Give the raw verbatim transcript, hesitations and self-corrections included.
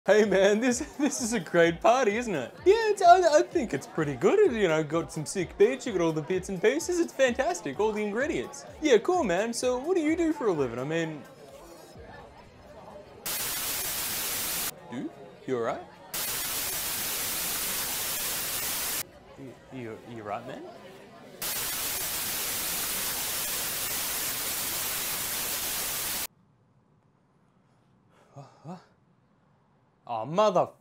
Hey man, this this is a great party, isn't it? Yeah, it's, I, I think it's pretty good. You know, got some sick beats, you got all the bits and pieces. It's fantastic, all the ingredients. Yeah, cool man. So what do you do for a living? I mean, dude, you alright? You, you you right, man? What? Oh, mother.